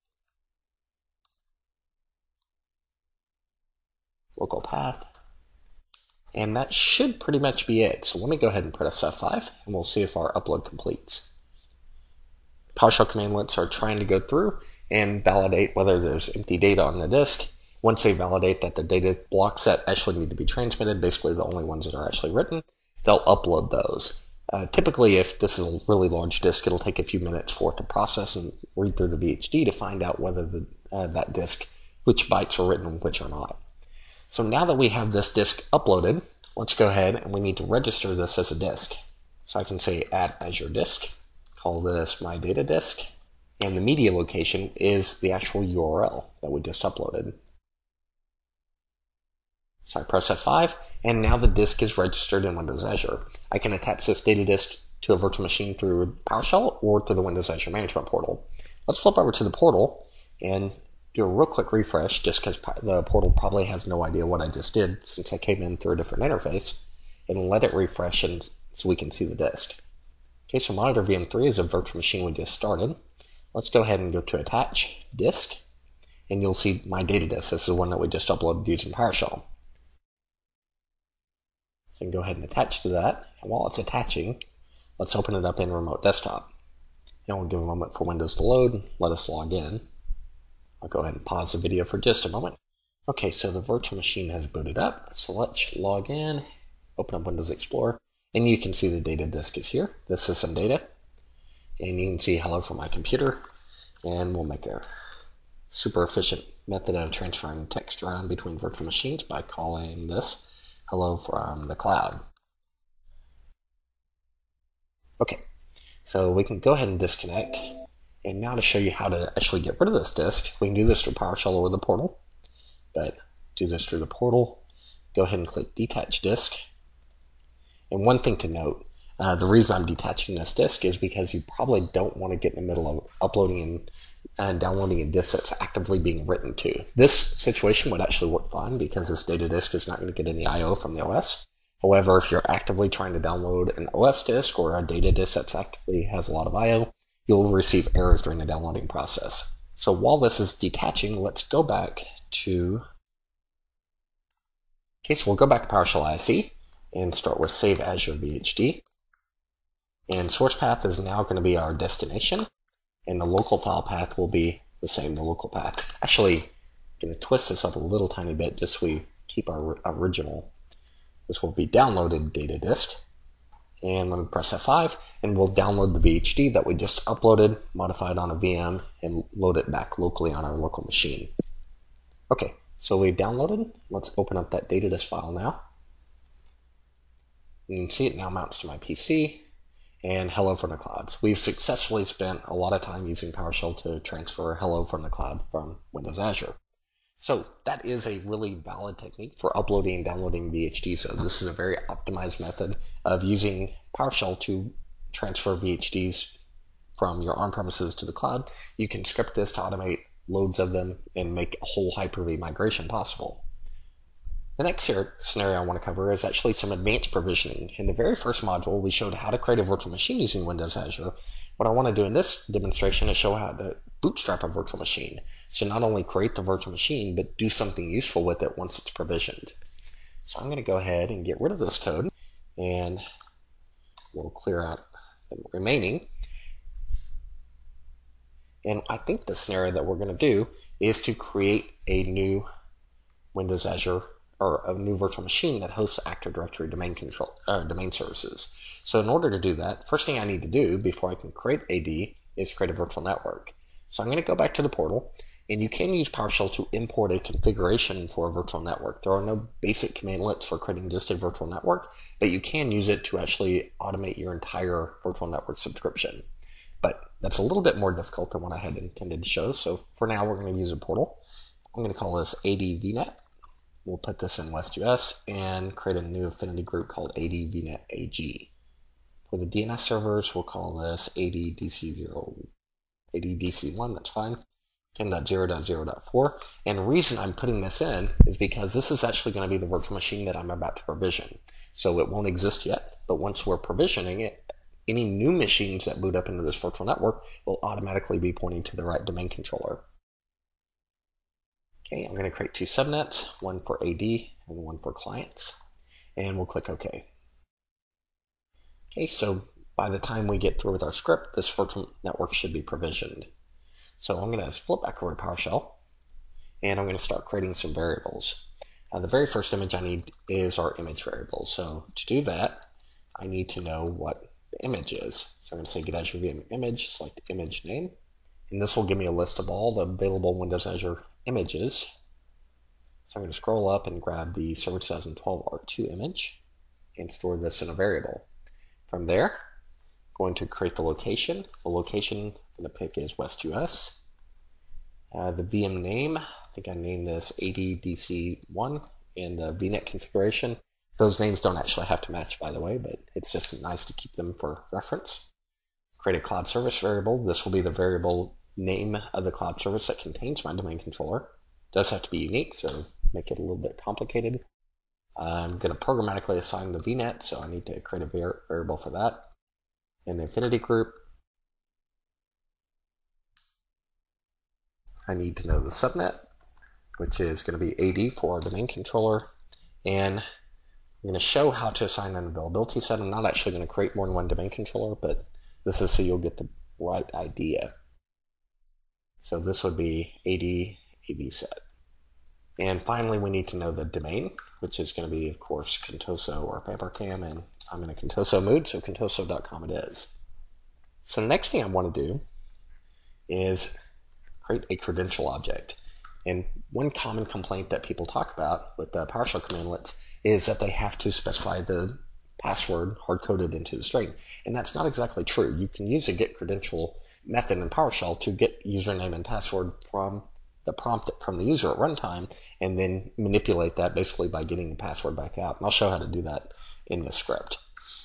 Local path. And that should pretty much be it. So let me go ahead and press F five, and we'll see if our upload completes. PowerShell commandlets are trying to go through and validate whether there's empty data on the disk. Once they validate that the data blocks that actually need to be transmitted, basically the only ones that are actually written, they'll upload those. Uh, typically, if this is a really large disk, it'll take a few minutes for it to process and read through the V H D to find out whether the, uh, that disk, which bytes are written and which are not. So now that we have this disk uploaded, let's go ahead and we need to register this as a disk. So I can say add Azure disk, call this my data disk, and the media location is the actual U R L that we just uploaded. So I press F five, and now the disk is registered in Windows Azure. I can attach this data disk to a virtual machine through PowerShell or through the Windows Azure Management Portal. Let's flip over to the portal and do a real quick refresh, just because the portal probably has no idea what I just did since I came in through a different interface, and let it refresh and so we can see the disk. Okay, so Monitor V M three is a virtual machine we just started. Let's go ahead and go to Attach Disk, and you'll see my data disk. This is the one that we just uploaded using PowerShell. So you can go ahead and attach to that, and while it's attaching, let's open it up in Remote Desktop. And we'll give a moment for Windows to load. Let us log in. I'll go ahead and pause the video for just a moment. Okay, so the virtual machine has booted up. So let's log in, open up Windows Explorer, and you can see the data disk is here. This is some data. And you can see hello from my computer. And we'll make a super efficient method of transferring text around between virtual machines by calling this hello from the cloud. Okay, so we can go ahead and disconnect. And now to show you how to actually get rid of this disk, we can do this through PowerShell or the portal. But do this through the portal. Go ahead and click Detach Disk. And one thing to note, uh, the reason I'm detaching this disk is because you probably don't want to get in the middle of uploading and, and downloading a disk that's actively being written to. This situation would actually work fine because this data disk is not going to get any I O from the O S. However, if you're actively trying to download an O S disk or a data disk that's actively has a lot of I O, you'll receive errors during the downloading process. So while this is detaching, let's go back to, okay, so we'll go back to PowerShell I S E and start with Save Azure V H D. And source path is now going to be our destination, and the local file path will be the same, the local path. Actually, I'm going to twist this up a little tiny bit just so we keep our original. This will be downloaded data disk. And let me press F five, and we'll download the V H D that we just uploaded, modify it on a V M, and load it back locally on our local machine. Okay, so we downloaded. Let's open up that data disk file now. You can see it now mounts to my P C, and hello from the clouds. We've successfully spent a lot of time using PowerShell to transfer hello from the cloud from Windows Azure. So that is a really valid technique for uploading and downloading V H D. So this is a very optimized method of using PowerShell to transfer V H Ds from your on-premises to the cloud. You can script this to automate loads of them and make a whole Hyper-V migration possible. The next scenario I want to cover is actually some advanced provisioning. In the very first module, we showed how to create a virtual machine using Windows Azure. What I want to do in this demonstration is show how to bootstrap a virtual machine. So not only create the virtual machine, but do something useful with it once it's provisioned. So I'm going to go ahead and get rid of this code, and we'll clear out the remaining. And I think the scenario that we're going to do is to create a new Windows Azure or a new virtual machine that hosts Active Directory domain control uh, domain services. So in order to do that, first thing I need to do before I can create A D is create a virtual network. So I'm going to go back to the portal, and you can use PowerShell to import a configuration for a virtual network. There are no basic commandlets for creating just a virtual network, but you can use it to actually automate your entire virtual network subscription. But that's a little bit more difficult than what I had intended to show. So for now, we're going to use a portal. I'm going to call this A D V net. We'll put this in West U S and create a new affinity group called A D V net A G. For the D N S servers, we'll call this A D D C zero, A D D C one, that's fine, ten dot zero dot zero dot four. And the reason I'm putting this in is because this is actually going to be the virtual machine that I'm about to provision. So it won't exist yet, but once we're provisioning it, any new machines that boot up into this virtual network will automatically be pointing to the right domain controller. Okay, I'm going to create two subnets, one for A D and one for clients, and we'll click OK. Okay, so by the time we get through with our script, this virtual network should be provisioned. So I'm going to flip back over to PowerShell, and I'm going to start creating some variables. Uh, the very first image I need is our image variable. So to do that, I need to know what the image is. So I'm going to say get Azure V M image, select image name, and this will give me a list of all the available Windows Azure images. So I'm going to scroll up and grab the Server two thousand twelve R two image and store this in a variable. From there, I'm going to create the location. The location I'm going to pick is West U S. Uh, the V M name, I think I named this A D D C one, and the V net configuration. Those names don't actually have to match, by the way, but it's just nice to keep them for reference. Create a cloud service variable. This will be the variable name of the cloud service that contains my domain controller. It does have to be unique, so make it a little bit complicated. I'm going to programmatically assign the V net, so I need to create a var variable for that. In the affinity group, I need to know the subnet, which is going to be A D for our domain controller. And I'm going to show how to assign an availability set. I'm not actually going to create more than one domain controller, but this is so you'll get the right idea. So this would be A D A V set. And finally, we need to know the domain, which is going to be, of course, Contoso or Papercam, and I'm in a Contoso mood, so contoso dot com it is. So the next thing I want to do is create a credential object. And one common complaint that people talk about with the PowerShell commandlets is that they have to specify the password hard-coded into the string. And that's not exactly true. You can use a get credential method in PowerShell to get username and password from the prompt from the user at runtime, and then manipulate that basically by getting the password back out. And I'll show how to do that in this script.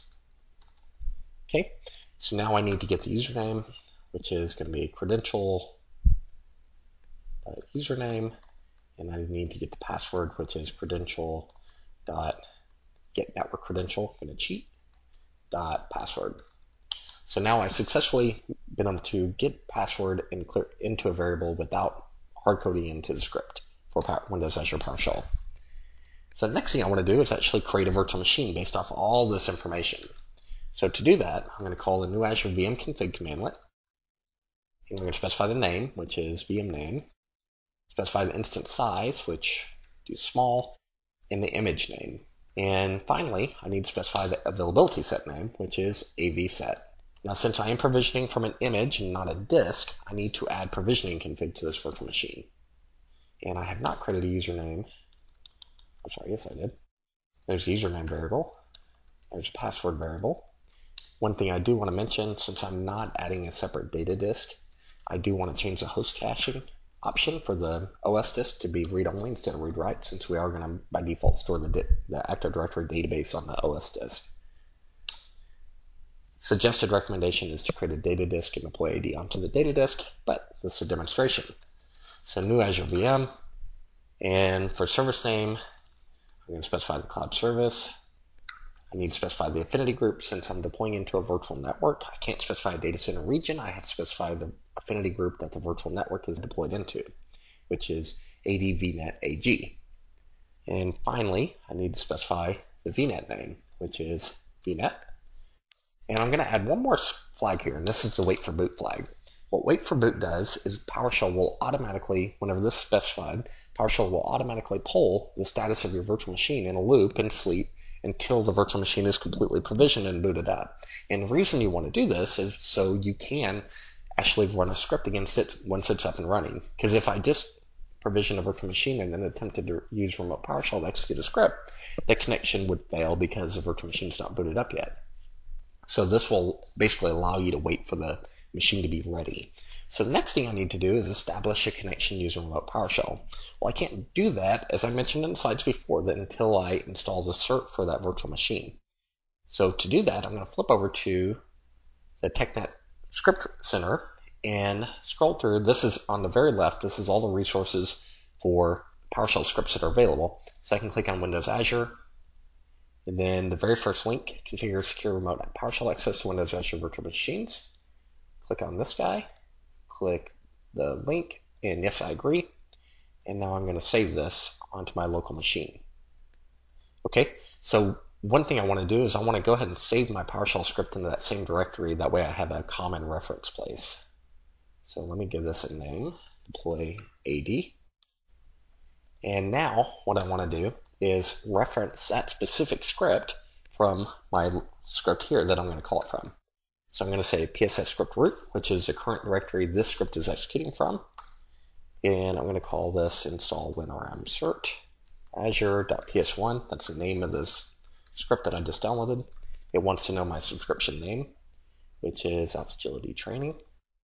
Okay, so now I need to get the username, which is going to be credential uh, username, and I need to get the password, which is credential dot get network credential, going to cheat dot password. So now I've successfully been able to get password and clear into a variable without hard coding into the script for Windows Azure PowerShell. So the next thing I want to do is actually create a virtual machine based off all this information. So to do that, I'm going to call the new Azure V M config commandlet. And I'm going to specify the name, which is V M name. Specify the instance size, which do small, and the image name. And finally, I need to specify the availability set name, which is A V set. Now, since I am provisioning from an image and not a disk, I need to add provisioning config to this virtual machine. And I have not created a username. I'm sorry, yes I did. There's the username variable. There's a password variable. One thing I do want to mention, since I'm not adding a separate data disk, I do want to change the host caching option for the O S disk to be read-only instead of read-write, since we are going to, by default, store the, the Active Directory database on the O S disk. Suggested recommendation is to create a data disk and deploy A D onto the data disk, but this is a demonstration. So new Azure V M, and for service name, I'm going to specify the cloud service. I need to specify the affinity group since I'm deploying into a virtual network. I can't specify a data center region. I have to specify the affinity group that the virtual network is deployed into, which is A D V net A G. And finally, I need to specify the V net name, which is V net. And I'm going to add one more flag here, and this is the wait for boot flag. What wait for boot does is PowerShell will automatically, whenever this is specified, PowerShell will automatically pull the status of your virtual machine in a loop and sleep until the virtual machine is completely provisioned and booted up. And the reason you want to do this is so you can actually run a script against it once it's up and running. Because if I just provision a virtual machine and then attempted to use remote PowerShell to execute a script, the connection would fail because the virtual machine is not booted up yet. So this will basically allow you to wait for the machine to be ready. So the next thing I need to do is establish a connection using remote PowerShell. Well, I can't do that, as I mentioned in the slides before, that until I install the cert for that virtual machine. So to do that, I'm going to flip over to the TechNet Script Center and scroll through. This is on the very left. This is all the resources for PowerShell scripts that are available. So I can click on Windows Azure. And then the very first link, configure secure remote PowerShell access to Windows Azure virtual machines. Click on this guy, click the link, and yes, I agree. And now I'm going to save this onto my local machine. Okay, so one thing I want to do is I want to go ahead and save my PowerShell script into that same directory. That way I have a common reference place. So let me give this a name, deploy A D. And now what I want to do is reference that specific script from my script here that I'm going to call it from. So I'm going to say P S S script root, which is the current directory this script is executing from. And I'm going to call this install winrm cert azure.p s one. That's the name of this script that I just downloaded. It wants to know my subscription name, which is Ops Agility Training.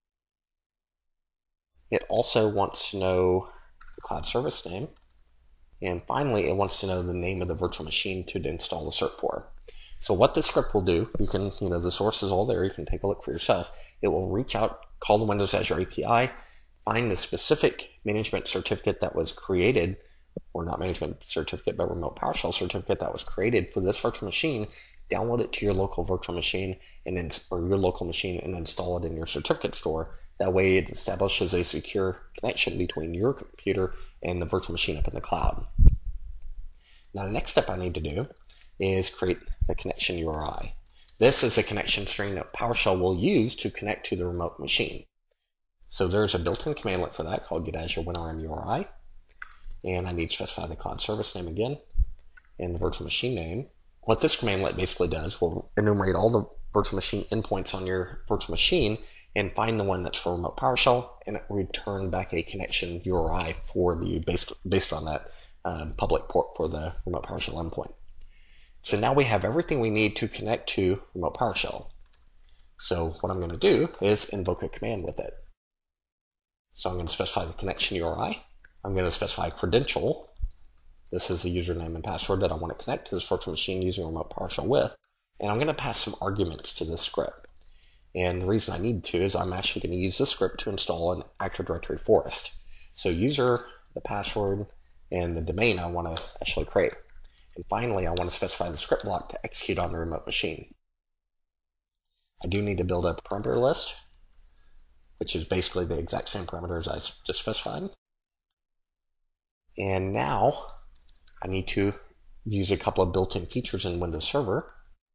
It also wants to know the cloud service name. And finally, it wants to know the name of the virtual machine to install the cert for. So what this script will do, you can, you know, the source is all there, you can take a look for yourself. It will reach out call the Windows Azure A P I, find the specific management certificate that was created, or not management certificate, but remote PowerShell certificate that was created for this virtual machine, download it to your local virtual machine and then, or your local machine and install it in your certificate store. That way it establishes a secure connection between your computer and the virtual machine up in the cloud. Now the next step I need to do is create the connection U R I. This is a connection string that PowerShell will use to connect to the remote machine. So there's a built-in commandlet for that called get Azure WinRM U R I. And I need to specify the cloud service name again and the virtual machine name. What this commandlet basically does will enumerate all the virtual machine endpoints on your virtual machine and find the one that's for remote PowerShell and return back a connection U R I for the based, based on that um, public port for the remote PowerShell endpoint. So now we have everything we need to connect to remote PowerShell. So what I'm going to do is invoke a command with it. So I'm going to specify the connection U R I. I'm going to specify a credential. This is the username and password that I want to connect to this virtual machine using remote PowerShell with. And I'm going to pass some arguments to this script. And the reason I need to is I'm actually going to use this script to install an Active Directory forest. So user, the password, and the domain I want to actually create. And finally, I want to specify the script block to execute on the remote machine. I do need to build a parameter list, which is basically the exact same parameters I just specified. And now I need to use a couple of built-in features in Windows Server.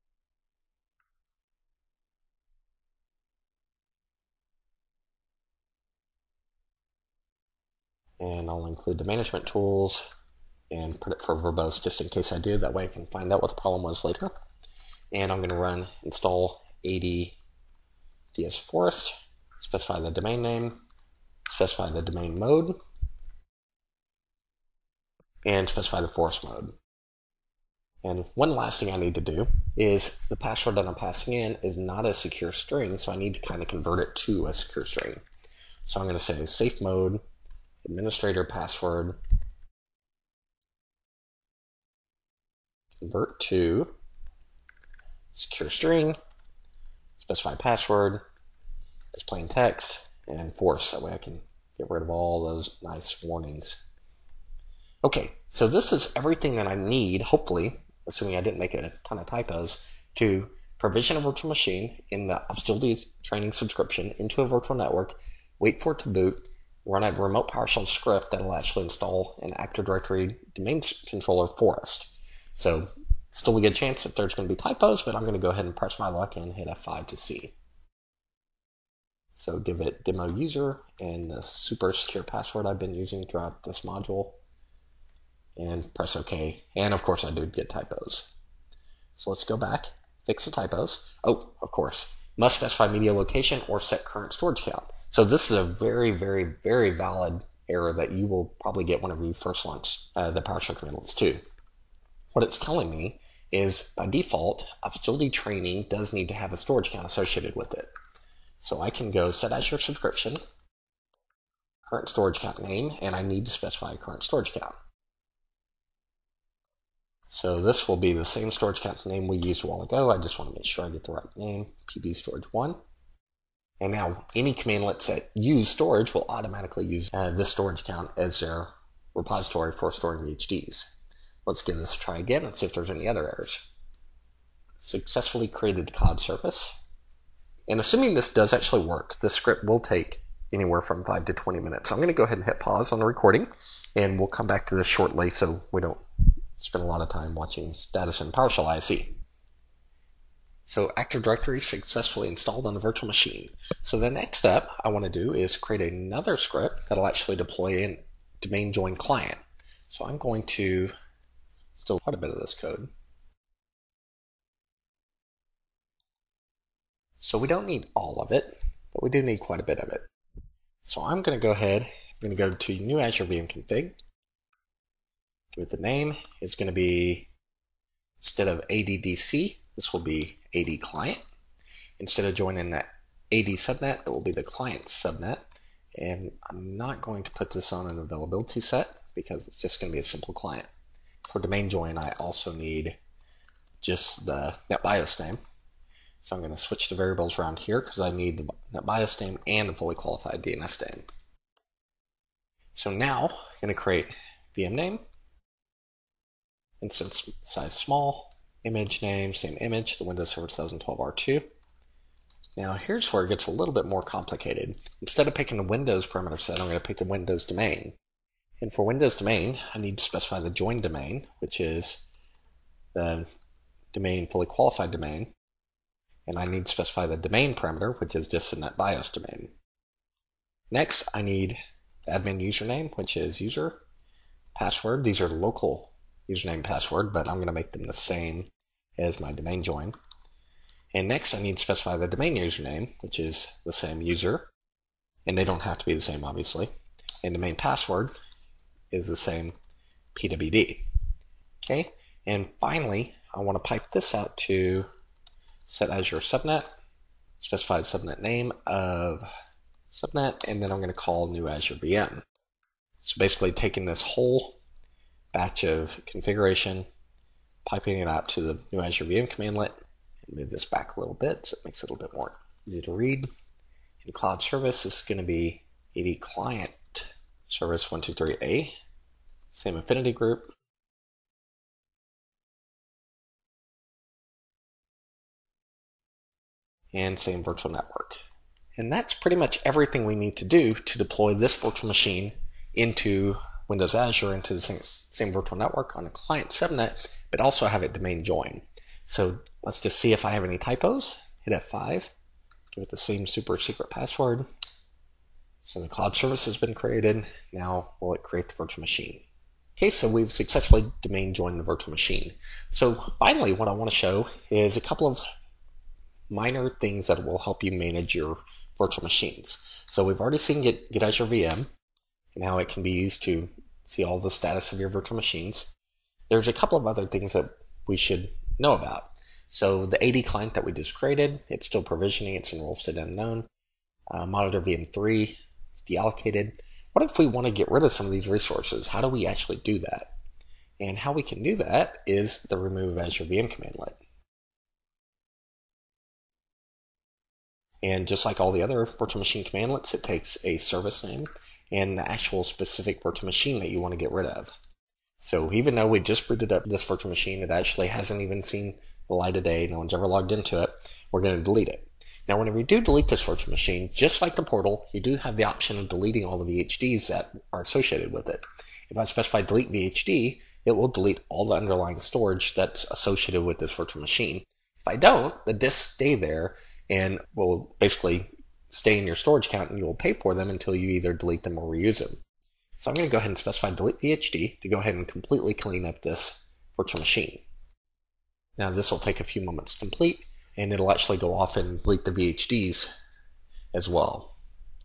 And I'll include the management tools and put it for verbose just in case I do. That way I can find out what the problem was later. And I'm going to run install eDSforest, specify the domain name, specify the domain mode, and specify the forest mode. And one last thing I need to do is the password that I'm passing in is not a secure string, so I need to kind of convert it to a secure string. So I'm going to say safe mode, administrator password, convert to secure string, specify password as plain text, and force. That way I can get rid of all those nice warnings. Okay, so this is everything that I need, hopefully, assuming I didn't make a ton of typos, to provision a virtual machine in the Obstility training subscription into a virtual network, wait for it to boot, run a remote PowerShell script that will actually install an Active Directory domain controller forest. So still a good chance that there's going to be typos, but I'm going to go ahead and press my luck and hit F five to see. So give it demo user and the super secure password I've been using throughout this module, and press OK. And of course I do get typos. So let's go back, fix the typos. Oh, of course, must specify media location or set current storage count. So this is a very, very, very valid error that you will probably get whenever you first launch uh, the PowerShell commandlets too. What it's telling me is by default, Obstility training does need to have a storage count associated with it. So I can go set Azure subscription, current storage count name, and I need to specify a current storage count. So this will be the same storage count name we used a while ago. I just want to make sure I get the right name, P B storage one. And now any commandlets that use storage will automatically use uh, this storage count as their repository for storing V H Ds. Let's give this a try again and see if there's any other errors. Successfully created the cloud service. And assuming this does actually work, this script will take anywhere from five to twenty minutes. So I'm going to go ahead and hit pause on the recording, and we'll come back to this shortly so we don't spend a lot of time watching status in PowerShell I S E. So Active Directory successfully installed on the virtual machine. So the next step I want to do is create another script that'll actually deploy a domain join client. So I'm going to still quite a bit of this code. So we don't need all of it, but we do need quite a bit of it. So I'm going to go ahead, I'm going to go to new Azure V M config. Give it the name. It's going to be, instead of A D D C, this will be A D client. Instead of joining that A D subnet, it will be the client subnet. And I'm not going to put this on an availability set because it's just going to be a simple client. For domain join, I also need just the NetBIOS name. So I'm going to switch the variables around here because I need the net BIOS name and the fully qualified D N S name. So now I'm going to create V M name, instance size small, image name, same image, the Windows Server twenty twelve R two. Now here's where it gets a little bit more complicated. Instead of picking the Windows parameter set, I'm going to pick the Windows domain. And for Windows domain, I need to specify the join domain, which is the domain fully qualified domain. And I need to specify the domain parameter, which is Disposition BIOS domain. Next, I need the admin username, which is user, password. These are local username password, but I'm going to make them the same as my domain join. And next, I need to specify the domain username, which is the same user. And they don't have to be the same, obviously. And domain password is the same P W D. Okay, and finally, I want to pipe this out to set Azure subnet, specify the subnet name of subnet, and then I'm going to call new Azure V M. So basically taking this whole batch of configuration, piping it out to the new Azure V M commandlet, and move this back a little bit so it makes it a little bit more easy to read. In cloud service, this is going to be A D client service one two three A, same affinity group. And same virtual network. And that's pretty much everything we need to do to deploy this virtual machine into Windows Azure, into the same, same virtual network on a client subnet, but also have it domain join. So let's just see if I have any typos. Hit F five, give it the same super secret password. So the cloud service has been created. Now will it create the virtual machine? Okay, so we've successfully domain joined the virtual machine. So finally, what I want to show is a couple of minor things that will help you manage your virtual machines. So we've already seen Get, Get Azure V M and how it can be used to see all the status of your virtual machines. There's a couple of other things that we should know about. So the A D client that we just created, it's still provisioning, it's in role state unknown. Uh, monitor V M three, it's deallocated. What if we want to get rid of some of these resources? How do we actually do that? And how we can do that is the remove Azure V M commandlet. And just like all the other virtual machine commandlets, it takes a service name and the actual specific virtual machine that you want to get rid of. So even though we just booted up this virtual machine, it actually hasn't even seen the light of day, no one's ever logged into it, we're going to delete it. Now whenever you do delete this virtual machine, just like the portal, you do have the option of deleting all the V H Ds that are associated with it. If I specify delete V H D, it will delete all the underlying storage that's associated with this virtual machine. If I don't, the disks stay there and will basically stay in your storage account, and you will pay for them until you either delete them or reuse them. So I'm going to go ahead and specify delete V H D to go ahead and completely clean up this virtual machine. Now this will take a few moments to complete, and it'll actually go off and delete the V H Ds as well.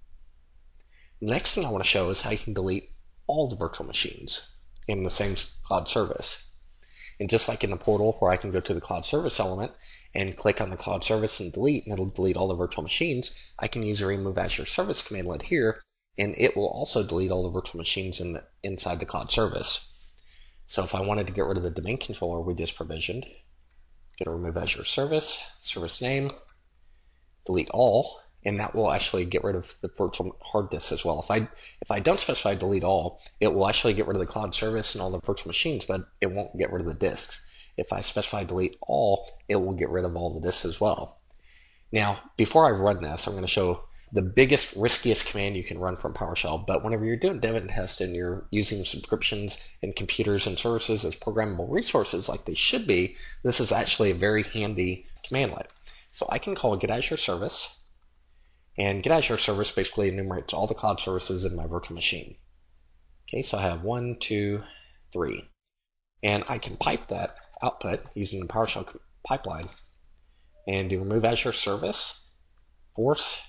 The next thing I want to show is how you can delete all the virtual machines in the same cloud service. And just like in the portal where I can go to the cloud service element and click on the cloud service and delete, and it'll delete all the virtual machines, I can use the remove Azure service commandlet here, and it will also delete all the virtual machines in the, inside the cloud service. So if I wanted to get rid of the domain controller we just provisioned, go to remove Azure service, service name, delete all, and that will actually get rid of the virtual hard disk as well. If I if I don't specify delete all, it will actually get rid of the cloud service and all the virtual machines, but it won't get rid of the disks. If I specify delete all, it will get rid of all the disks as well. Now, before I run this, I'm going to show the biggest, riskiest command you can run from PowerShell. But whenever you're doing dev and test and you're using subscriptions and computers and services as programmable resources like they should be, this is actually a very handy commandlet. So I can call Get Azure Service, and Get Azure Service basically enumerates all the cloud services in my virtual machine. Okay, so I have one, two, three. And I can pipe that output using the PowerShell pipeline and do remove Azure Service, force,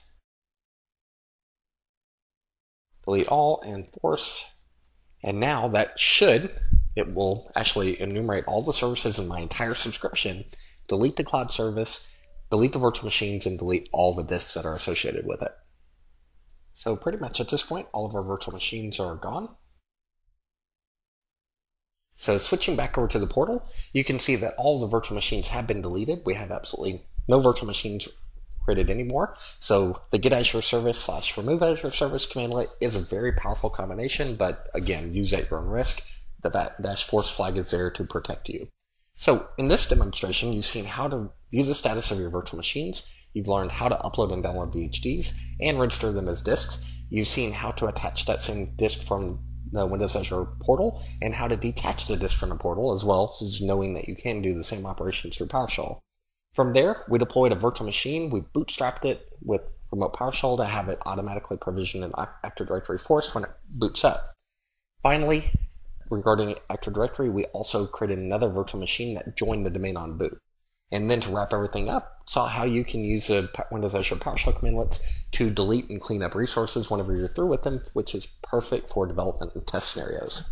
delete all, and force. And now that should, it will actually enumerate all the services in my entire subscription, delete the cloud service, delete the virtual machines, and delete all the disks that are associated with it. So pretty much at this point, all of our virtual machines are gone. So switching back over to the portal, you can see that all the virtual machines have been deleted. We have absolutely no virtual machines created anymore. So the get Azure service slash remove Azure service commandlet is a very powerful combination, but again, use at your own risk. The dash force flag is there to protect you. So in this demonstration, you've seen how to view the status of your virtual machines. You've learned how to upload and download V H Ds and register them as disks. You've seen how to attach that same disk from the Windows Azure portal and how to detach the disk from the portal, as well as knowing that you can do the same operations through PowerShell. From there, we deployed a virtual machine. We bootstrapped it with remote PowerShell to have it automatically provisioned in Active Directory Force when it boots up. Finally, regarding Active Directory, we also created another virtual machine that joined the domain on boot. And then to wrap everything up, saw how you can use the Windows Azure PowerShell commandlets to delete and clean up resources whenever you're through with them, which is perfect for development and test scenarios.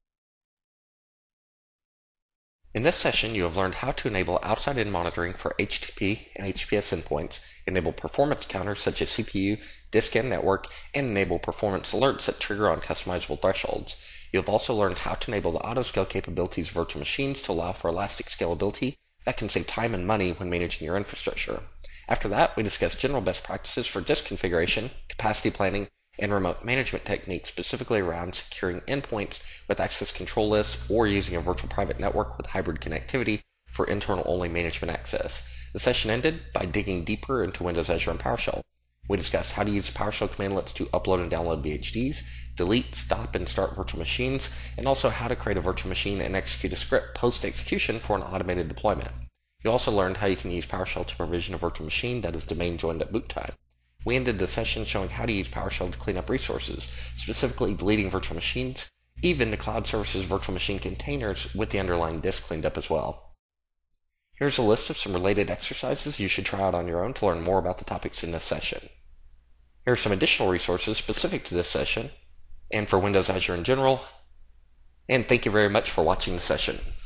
In this session, you have learned how to enable outside-in monitoring for H T T P and H T T P S endpoints, enable performance counters such as C P U, disk, and network, and enable performance alerts that trigger on customizable thresholds. You have also learned how to enable the auto-scale capabilities of virtual machines to allow for elastic scalability that can save time and money when managing your infrastructure. After that, we discussed general best practices for disk configuration, capacity planning, and remote management techniques specifically around securing endpoints with access control lists or using a virtual private network with hybrid connectivity for internal-only management access. The session ended by digging deeper into Windows Azure and PowerShell. We discussed how to use the PowerShell commandlets to upload and download V H Ds, delete, stop, and start virtual machines, and also how to create a virtual machine and execute a script post-execution for an automated deployment. You also learned how you can use PowerShell to provision a virtual machine that is domain joined at boot time. We ended the session showing how to use PowerShell to clean up resources, specifically deleting virtual machines, even the cloud services virtual machine containers with the underlying disk cleaned up as well. Here's a list of some related exercises you should try out on your own to learn more about the topics in this session. Here are some additional resources specific to this session and for Windows Azure in general. And thank you very much for watching the session.